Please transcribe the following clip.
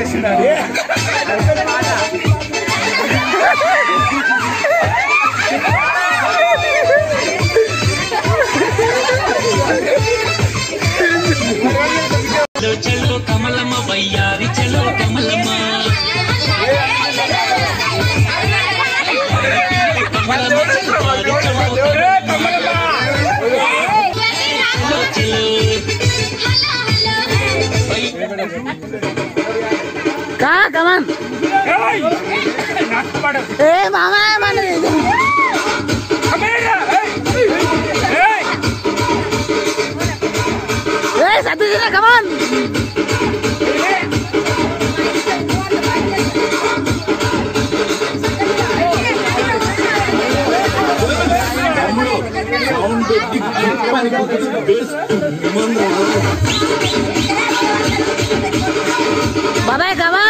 चलो कमलम भैयारी चलो कमलम कहाँ कमान ए मामा मन satu sini, come on. Bye-bye, come on.